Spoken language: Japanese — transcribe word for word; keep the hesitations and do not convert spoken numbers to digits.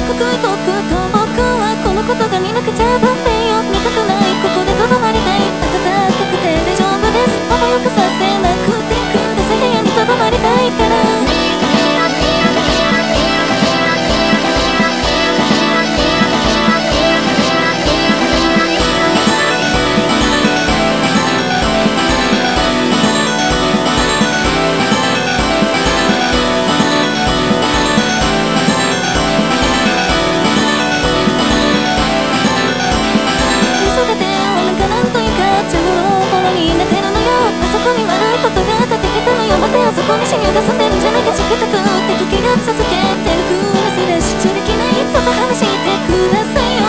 刻一刻と僕はこのことが見なくちゃだってよ。見たくないここでとどまりたい。暖かくて大丈夫です。程よくさせなくてください。部屋にとどまりたいから。あそこに死に出させるんじゃないか。チクタクって時が続けてるクラスで集中できないと話してくださいよ。